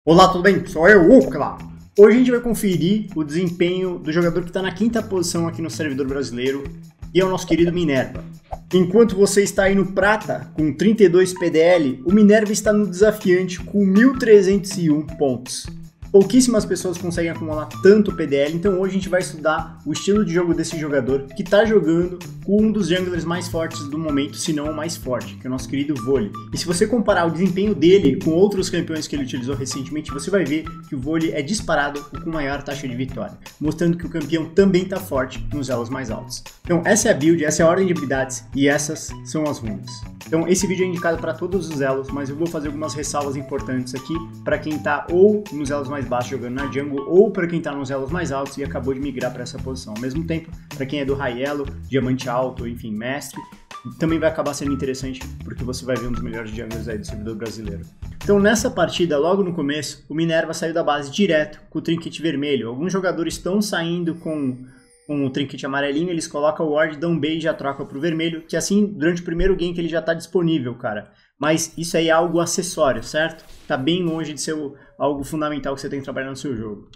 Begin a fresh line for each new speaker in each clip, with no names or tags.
Olá, tudo bem? Sou eu, Ukla. Hoje a gente vai conferir o desempenho do jogador que está na quinta posição aqui no servidor brasileiro, e é o nosso querido Minerva. Enquanto você está aí no prata com 32 PDL, o Minerva está no desafiante com 1.301 pontos. Pouquíssimas pessoas conseguem acumular tanto PDL, então hoje a gente vai estudar o estilo de jogo desse jogador que está jogando com um dos junglers mais fortes do momento, se não o mais forte, que é o nosso querido Voli. E se você comparar o desempenho dele com outros campeões que ele utilizou recentemente, você vai ver que o Voli é disparado com maior taxa de vitória, mostrando que o campeão também está forte nos elos mais altos. Então essa é a build, essa é a ordem de habilidades e essas são as runas. Então esse vídeo é indicado para todos os elos, mas eu vou fazer algumas ressalvas importantes aqui para quem está ou nos elos mais baixos jogando na jungle, ou para quem está nos elos mais altos e acabou de migrar para essa posição. Ao mesmo tempo, para quem é do high elo, diamante alto, enfim, mestre, também vai acabar sendo interessante porque você vai ver um dos melhores junglers aí do servidor brasileiro. Então nessa partida, logo no começo, o Minerva saiu da base direto com o trinket vermelho. Alguns jogadores estão saindo com o trinket amarelinho, eles colocam o ward, dão bait e já trocam pro vermelho, que assim, durante o primeiro gank ele já tá disponível, cara. Mas isso aí é algo acessório, certo? Tá bem longe de ser algo fundamental que você tem que trabalhar no seu jogo.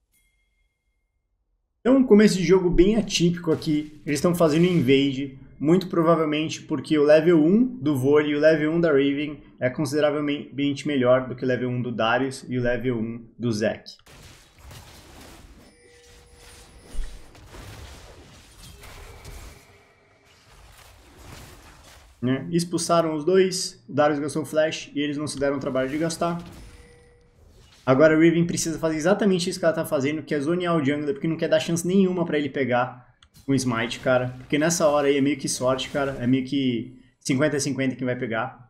Então, um começo de jogo bem atípico aqui, eles estão fazendo invade, muito provavelmente porque o level 1 do Voli e o level 1 da Riven é consideravelmente melhor do que o level 1 do Darius e o level 1 do Zac. Expulsaram os dois, o Darius gastou flash e eles não se deram o trabalho de gastar. Agora a Riven precisa fazer exatamente isso que ela tá fazendo, que é zonear o jungler, porque não quer dar chance nenhuma pra ele pegar o smite, cara. Porque nessa hora aí é meio que sorte, cara, é meio que 50-50 que vai pegar.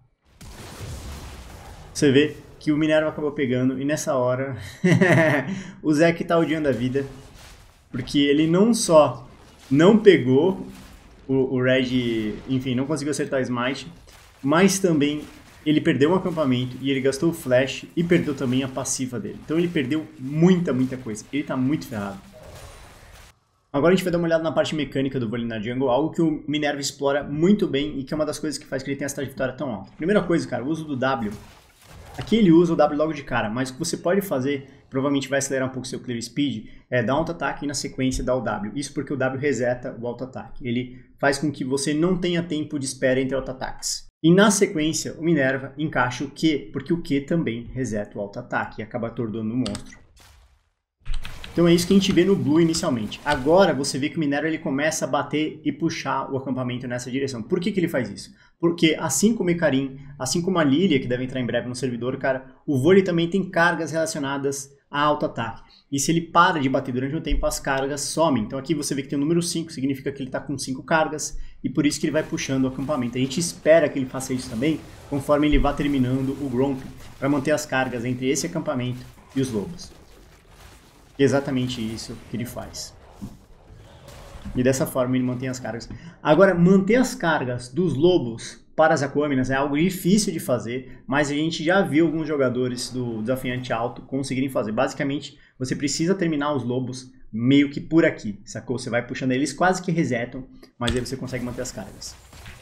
Você vê que o Minerva acabou pegando e nessa hora o Zac tá odiando a vida, porque ele não só não pegou o Red, enfim, não conseguiu acertar o smite, mas também ele perdeu o acampamento e ele gastou o flash e perdeu também a passiva dele. Então ele perdeu muita coisa. Ele tá muito ferrado. Agora a gente vai dar uma olhada na parte mecânica do Voli na jungle, algo que o Minerva explora muito bem e que é uma das coisas que faz que ele tenha essa taxa de vitória tão alta. Primeira coisa, cara, o uso do W. Aqui ele usa o W logo de cara, mas o que você pode fazer, provavelmente vai acelerar um pouco seu clear speed, é dar um auto-ataque e na sequência dar o W. Isso porque o W reseta o auto-ataque. Ele faz com que você não tenha tempo de espera entre auto-ataques. E na sequência, o Minerva encaixa o Q, porque o Q também reseta o auto-ataque e acaba atordoando o monstro. Então é isso que a gente vê no Blue inicialmente. Agora você vê que o Minerva ele começa a bater e puxar o acampamento nessa direção. Por que ele faz isso? Porque assim como o Ikarim, assim como a Lilia, que deve entrar em breve no servidor, cara, o Voli também tem cargas relacionadas a auto-ataque. E se ele para de bater durante um tempo, as cargas somem. Então aqui você vê que tem o número 5, significa que ele está com 5 cargas, e por isso que ele vai puxando o acampamento. A gente espera que ele faça isso também, conforme ele vá terminando o Gromp, para manter as cargas entre esse acampamento e os lobos. Exatamente isso que ele faz. E dessa forma ele mantém as cargas. Agora, manter as cargas dos lobos para as aquâminas é algo difícil de fazer, mas a gente já viu alguns jogadores do desafiante alto conseguirem fazer. Basicamente, você precisa terminar os lobos meio que por aqui, sacou? Você vai puxando eles, quase que resetam, mas aí você consegue manter as cargas.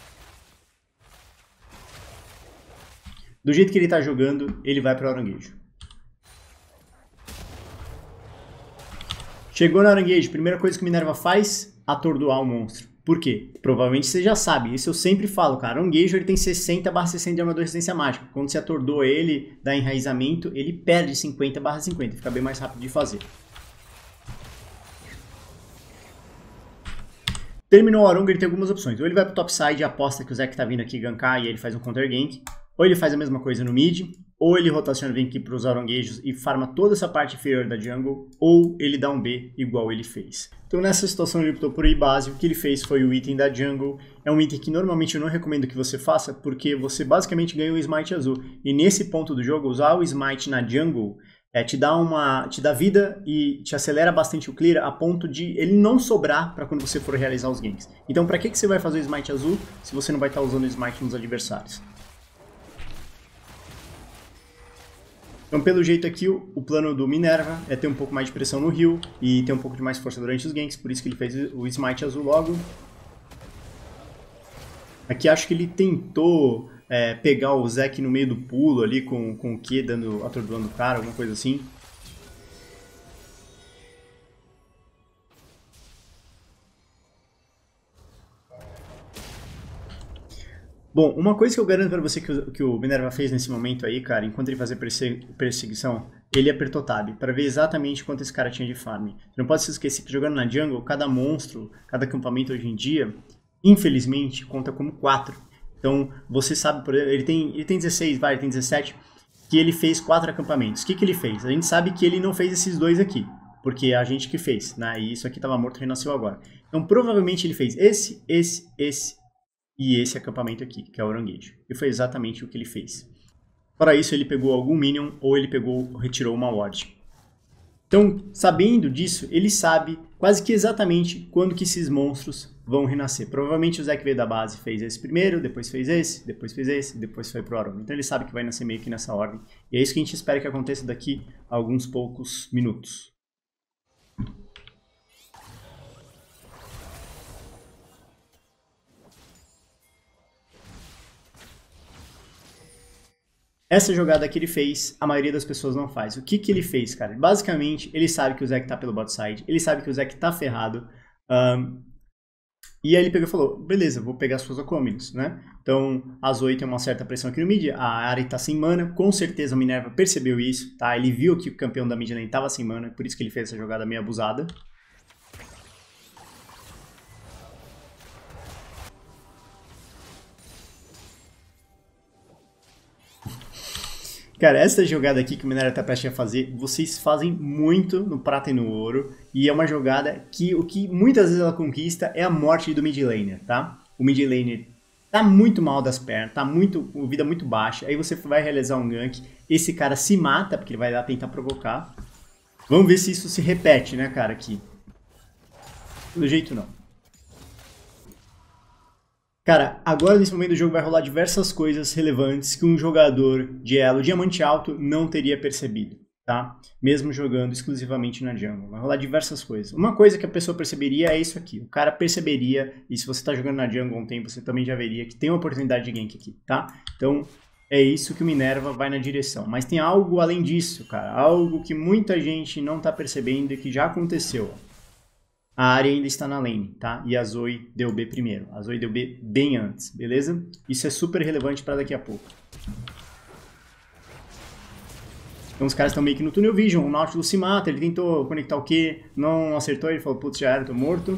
Do jeito que ele está jogando, ele vai para o aranguejo. Chegou no aranguejo, primeira coisa que o Minerva faz, atordoar o monstro. Por quê? Provavelmente você já sabe, isso eu sempre falo, cara. O aranguejo ele tem 60/60 de armadura de resistência mágica. Quando você atordoa ele, dá enraizamento, ele perde 50/50, fica bem mais rápido de fazer. Terminou o Arunga, ele tem algumas opções. Ou ele vai pro topside e aposta que o Zac tá vindo aqui gankar e ele faz um counter gank. Ou ele faz a mesma coisa no mid. Ou ele rotaciona, vem aqui para os aranguejos e farma toda essa parte inferior da jungle, ou ele dá um B igual ele fez. Então nessa situação ele optou por ir base, o que ele fez foi o item da jungle. É um item que normalmente eu não recomendo que você faça, porque você basicamente ganha o smite azul. E nesse ponto do jogo, usar o smite na jungle te dá vida e te acelera bastante o clear a ponto de ele não sobrar para quando você for realizar os ganks. Então para que você vai fazer o smite azul se você não vai estar usando o smite nos adversários? Então, pelo jeito aqui, o plano do Minerva é ter um pouco mais de pressão no heal e ter um pouco de mais força durante os ganks, por isso que ele fez o smite azul logo. Aqui acho que ele tentou pegar o Zek no meio do pulo ali com o Q atordoando o cara, alguma coisa assim. Bom, uma coisa que eu garanto pra você que o Minerva fez nesse momento aí, cara, enquanto ele fazia perseguição, ele apertou Tab pra ver exatamente quanto esse cara tinha de farm. Você não pode se esquecer que jogando na jungle, cada monstro, cada acampamento hoje em dia, infelizmente, conta como 4. Então, você sabe, por exemplo, ele tem 16, ele tem 17, que ele fez 4 acampamentos. O que ele fez? A gente sabe que ele não fez esses dois aqui, porque é a gente que fez, né? E isso aqui tava morto e renasceu agora. Então, provavelmente ele fez esse e esse acampamento aqui, que é o Oranguejo. E foi exatamente o que ele fez. Para isso, ele pegou algum minion ou ele retirou uma ward. Então, sabendo disso, ele sabe quase que exatamente quando que esses monstros vão renascer. Provavelmente o Zek veio da base, fez esse primeiro, depois fez esse, depois fez esse, depois foi pro Aron. Então ele sabe que vai nascer meio que nessa ordem. E é isso que a gente espera que aconteça daqui a alguns poucos minutos. Essa jogada que ele fez, a maioria das pessoas não faz. O que ele fez, cara? Basicamente, ele sabe que o Zek tá pelo bot side, ele sabe que o Zek tá ferrado, e aí ele pegou e falou, beleza, vou pegar as suas Acominos, né? Então, as 8 tem uma certa pressão aqui no mid, a Ahri tá sem mana, com certeza o Minerva percebeu isso, tá? Ele viu que o campeão da mid lane tava sem mana, por isso que ele fez essa jogada meio abusada. Cara, essa jogada aqui que o Minerva tá prestes a fazer, vocês fazem muito no prata e no ouro, e é uma jogada que o que muitas vezes ela conquista é a morte do mid laner, tá? O mid laner tá muito mal das pernas, tá com vida muito baixa, aí você vai realizar um gank, esse cara se mata, porque ele vai lá tentar provocar. Vamos ver se isso se repete, né, cara, aqui. Do jeito não. Cara, agora nesse momento do jogo vai rolar diversas coisas relevantes que um jogador de elo diamante alto não teria percebido, tá? Mesmo jogando exclusivamente na jungle. Vai rolar diversas coisas. Uma coisa que a pessoa perceberia é isso aqui. O cara perceberia, e se você tá jogando na jungle há um tempo, você também já veria que tem uma oportunidade de gank aqui, tá? Então, é isso que o Minerva vai na direção. Mas tem algo além disso, cara. Algo que muita gente não tá percebendo e que já aconteceu. A Ahri ainda está na lane, tá? E a Zoe deu B primeiro. A Zoe deu B bem antes, beleza? Isso é super relevante para daqui a pouco. Então os caras estão meio que no Tunnel Vision. O Nautilus se mata, ele tentou conectar o Q, não acertou, ele falou, putz, já era, tô morto.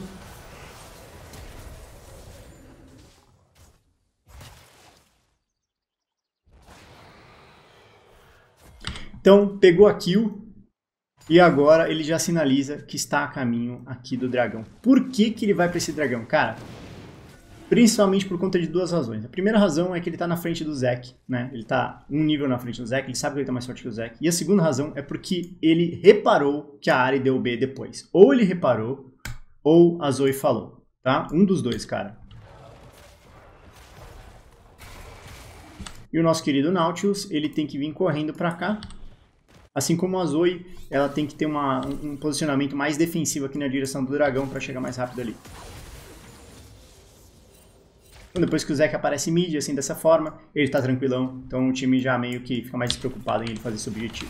Então, pegou a kill. E agora ele já sinaliza que está a caminho aqui do dragão. Por que ele vai para esse dragão? Cara, principalmente por conta de duas razões. A primeira razão é que ele está na frente do Zek, né? Ele está um nível na frente do Zek, ele sabe que ele está mais forte que o Zek. E a segunda razão é porque ele reparou que a Ahri deu B depois. Ou ele reparou, ou a Zoe falou, tá? Um dos dois, cara. E o nosso querido Nautilus, ele tem que vir correndo para cá. Assim como a Zoe, ela tem que ter um posicionamento mais defensivo aqui na direção do dragão para chegar mais rápido ali. Então, depois que o Zek aparece mid, assim, dessa forma, ele tá tranquilão. Então o time já meio que fica mais despreocupado em ele fazer esse objetivo.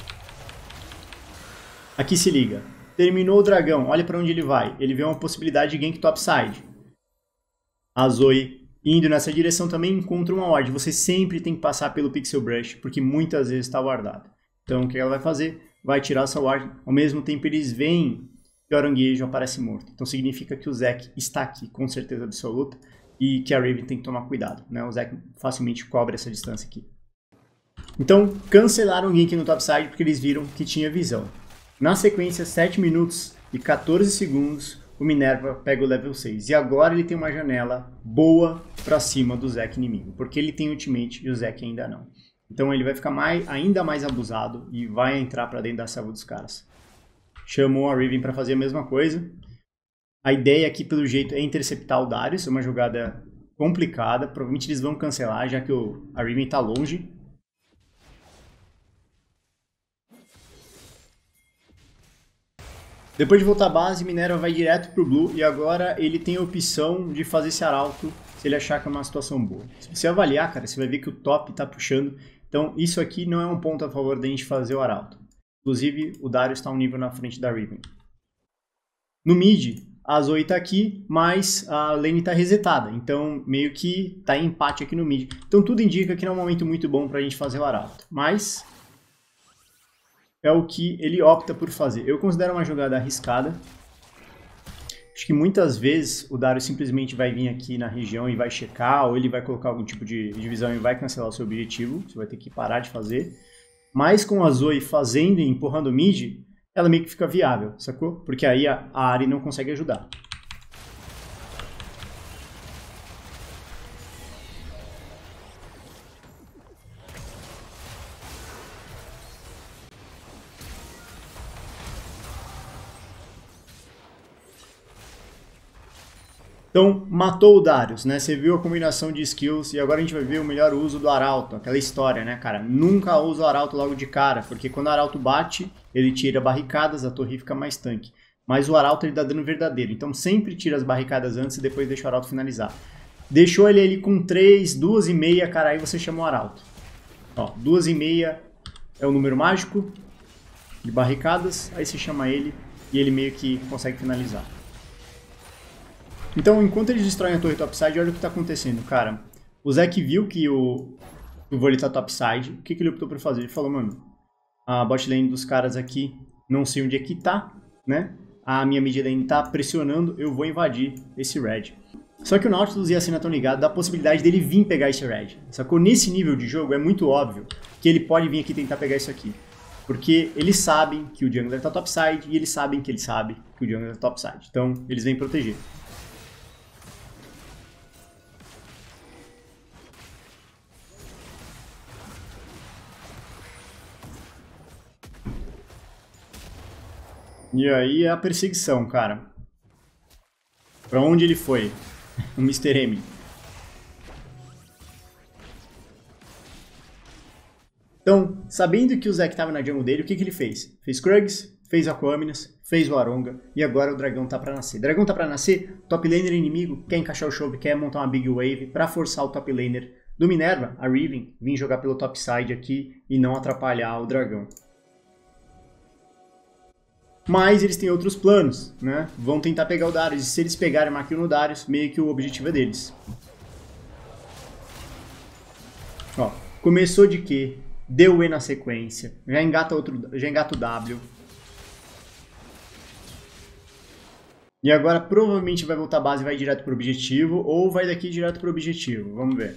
Aqui se liga. Terminou o dragão, olha para onde ele vai. Ele vê uma possibilidade de gank topside. A Zoe indo nessa direção também encontra uma ward. Você sempre tem que passar pelo Pixel Brush, porque muitas vezes está wardado. Então, o que ela vai fazer? Vai tirar essa ward. Ao mesmo tempo, eles veem que o Aranguejo aparece morto. Então, significa que o Zek está aqui, com certeza absoluta, e que a Raven tem que tomar cuidado, né? O Zek facilmente cobre essa distância aqui. Então, cancelaram o gank no topside porque eles viram que tinha visão. Na sequência, 7 minutos e 14 segundos, o Minerva pega o level 6. E agora ele tem uma janela boa pra cima do Zek inimigo, porque ele tem ultimate e o Zek ainda não. Então ele vai ficar ainda mais abusado e vai entrar para dentro da selva dos caras. Chamou a Riven para fazer a mesma coisa. A ideia aqui, pelo jeito, é interceptar o Darius. É uma jogada complicada. Provavelmente eles vão cancelar, já que a Riven está longe. Depois de voltar à base, Minerva vai direto pro Blue. E agora ele tem a opção de fazer esse arauto se ele achar que é uma situação boa. Se você avaliar, cara, você vai ver que o top tá puxando. Então, isso aqui não é um ponto a favor da gente fazer o Arauto. Inclusive, o Darius está um nível na frente da Riven. No mid, a Zoe tá aqui, mas a lane tá resetada. Então, meio que tá em empate aqui no mid. Então, tudo indica que não é um momento muito bom pra gente fazer o Arauto. Mas é o que ele opta por fazer. Eu considero uma jogada arriscada. Acho que muitas vezes o Darius simplesmente vai vir aqui na região e vai checar, ou ele vai colocar algum tipo de divisão e vai cancelar o seu objetivo. Você vai ter que parar de fazer. Mas com a Zoe fazendo e empurrando o mid, ela meio que fica viável, sacou? Porque aí a Ahri não consegue ajudar. Então, matou o Darius, né? Você viu a combinação de skills e agora a gente vai ver o melhor uso do Arauto. Aquela história, né, cara? Nunca usa o Arauto logo de cara, porque quando o Arauto bate, ele tira barricadas, a torre fica mais tanque. Mas o Arauto ele dá dano verdadeiro, então sempre tira as barricadas antes e depois deixa o Arauto finalizar. Deixou ele ali com 3, 2,5, cara, aí você chama o Arauto. Ó, 2,5 é o número mágico de barricadas, aí você chama ele e ele meio que consegue finalizar. Então, enquanto eles destroem a torre topside, olha o que está acontecendo, cara. O Zac viu que o vôlei tá topside. O que ele optou por fazer? Ele falou, mano, a bot lane dos caras aqui, não sei onde é que tá, né? A minha mid lane tá pressionando, eu vou invadir esse red. Só que o Nautilus e a Senna estão ligados da possibilidade dele vir pegar esse red. Sacou? Nesse nível de jogo é muito óbvio que ele pode vir aqui tentar pegar isso aqui. Porque eles sabem que o jungler tá topside e eles sabem que ele sabe que o jungler tá topside. Então, eles vêm proteger. E aí é a perseguição, cara. Pra onde ele foi? O Mr. M. Então, sabendo que o Zac tava na jungle dele, o que ele fez? Fez Krugs, fez Aquaminas, fez o Aronga e agora o dragão tá pra nascer. Dragão tá pra nascer, top laner inimigo quer encaixar o chove, quer montar uma big wave pra forçar o top laner do Minerva, a Riven, vir jogar pelo top side aqui e não atrapalhar o dragão. Mas eles têm outros planos, né? Vão tentar pegar o Darius. E se eles pegarem uma kill no Darius, meio que o objetivo é deles. Ó, começou de quê? Deu E na sequência. Já engata o W. E agora provavelmente vai voltar a base e vai direto pro objetivo. Ou vai daqui direto pro objetivo. Vamos ver.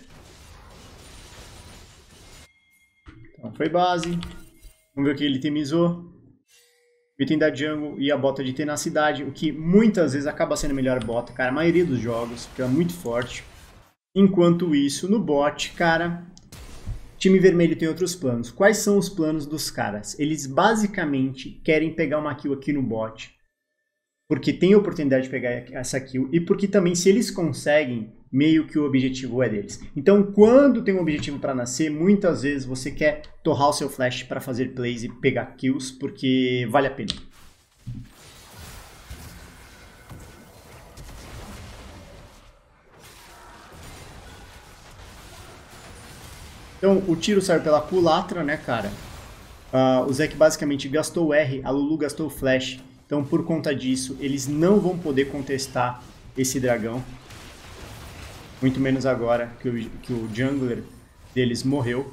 Então foi base. Vamos ver o que ele temizou. O item da jungle e a bota de tenacidade, o que muitas vezes acaba sendo a melhor bota, cara, a maioria dos jogos, porque é muito forte. Enquanto isso, no bot, cara, time vermelho tem outros planos. Quais são os planos dos caras? Eles basicamente querem pegar uma kill aqui no bot, porque tem a oportunidade de pegar essa kill, e porque também, se eles conseguem, meio que o objetivo é deles. Então, quando tem um objetivo para nascer, muitas vezes você quer torrar o seu flash para fazer plays e pegar kills, porque vale a pena. Então, o tiro saiu pela culatra, né, cara? O Zac basicamente gastou o R, a Lulu gastou o flash. Então, por conta disso, eles não vão poder contestar esse dragão. Muito menos agora que o jungler deles morreu.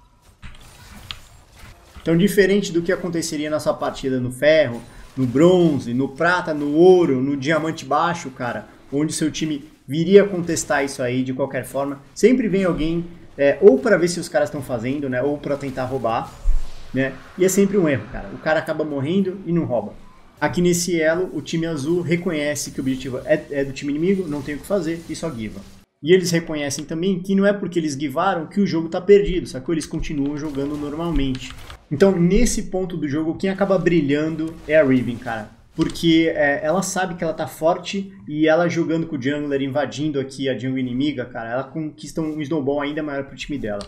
Então, diferente do que aconteceria na sua partida no ferro, no bronze, no prata, no ouro, no diamante baixo, cara, onde seu time viria contestar isso aí de qualquer forma, sempre vem alguém, ou para ver se os caras estão fazendo, né, ou para tentar roubar, né, e é sempre um erro, cara. O cara acaba morrendo e não rouba. Aqui nesse elo, o time azul reconhece que o objetivo é do time inimigo, não tem o que fazer e só giva. E eles reconhecem também que não é porque eles givaram que o jogo está perdido, sacou? Eles continuam jogando normalmente. Então, nesse ponto do jogo, quem acaba brilhando é a Riven, cara. Porque ela sabe que ela tá forte e ela jogando com o jungler, invadindo aqui a jungle inimiga, cara, ela conquista um snowball ainda maior pro time dela.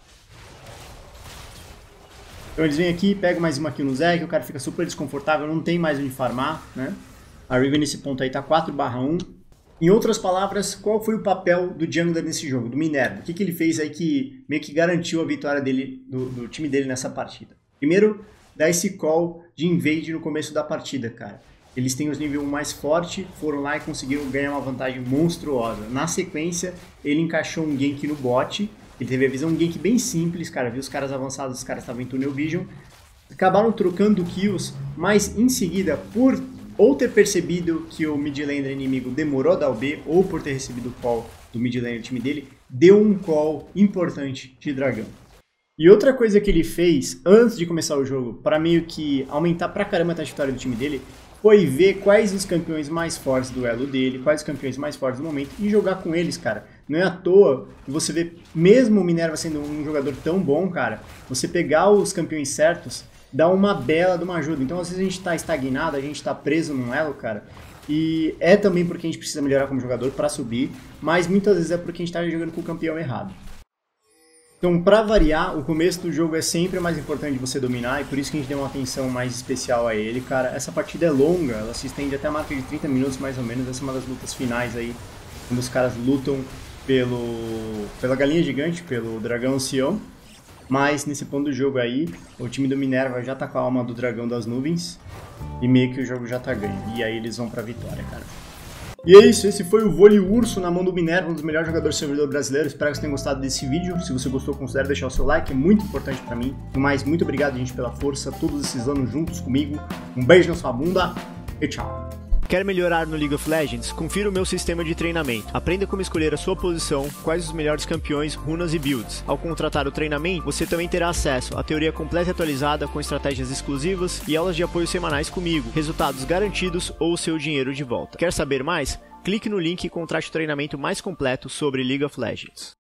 Então eles vêm aqui, pegam mais uma kill no Zac, o cara fica super desconfortável, não tem mais onde farmar, né? A Riven nesse ponto aí tá 4/1. Em outras palavras, qual foi o papel do jungler nesse jogo, do Minerva? O que ele fez aí que meio que garantiu a vitória dele, do time dele nessa partida? Primeiro, dar esse call de invade no começo da partida, cara. Eles têm os nível 1 mais forte, foram lá e conseguiram ganhar uma vantagem monstruosa. Na sequência, ele encaixou um gank no bot, ele teve a visão, um gank bem simples, cara, viu os caras avançados, os caras estavam em Tunnel Vision, acabaram trocando kills, mas em seguida, por ou ter percebido que o mid laner inimigo demorou a dar o B, ou por ter recebido o call do mid laner do time dele, deu um call importante de dragão. E outra coisa que ele fez antes de começar o jogo, para meio que aumentar pra caramba a trajetória do time dele, foi ver quais os campeões mais fortes do elo dele, quais os campeões mais fortes do momento e jogar com eles, cara. Não é à toa que você vê, mesmo o Minerva sendo um jogador tão bom, cara, você pegar os campeões certos, dá uma bela de uma ajuda. Então às vezes a gente tá estagnado, a gente tá preso num elo, cara, e é também porque a gente precisa melhorar como jogador para subir, mas muitas vezes é porque a gente tá jogando com o campeão errado. Então, para variar, o começo do jogo é sempre mais importante de você dominar e por isso que a gente deu uma atenção mais especial a ele, cara. Essa partida é longa, ela se estende até a marca de 30 minutos mais ou menos, essa é uma das lutas finais aí, quando os caras lutam pela galinha gigante, pelo dragão Sion. Mas nesse ponto do jogo aí, o time do Minerva já tá com a alma do dragão das nuvens e meio que o jogo já tá ganho. E aí eles vão pra vitória, cara. E é isso, esse foi o Vôlei Urso na mão do Minerva, um dos melhores jogadores de servidor brasileiro. Espero que vocês tenham gostado desse vídeo. Se você gostou, considere deixar o seu like, é muito importante pra mim. No mais, muito obrigado, gente, pela força, todos esses anos juntos comigo. Um beijo na sua bunda e tchau.
Quer melhorar no League of Legends? Confira o meu sistema de treinamento. Aprenda como escolher a sua posição, quais os melhores campeões, runas e builds. Ao contratar o treinamento, você também terá acesso à teoria completa e atualizada com estratégias exclusivas e aulas de apoio semanais comigo, resultados garantidos ou seu dinheiro de volta. Quer saber mais? Clique no link e contrate o treinamento mais completo sobre League of Legends.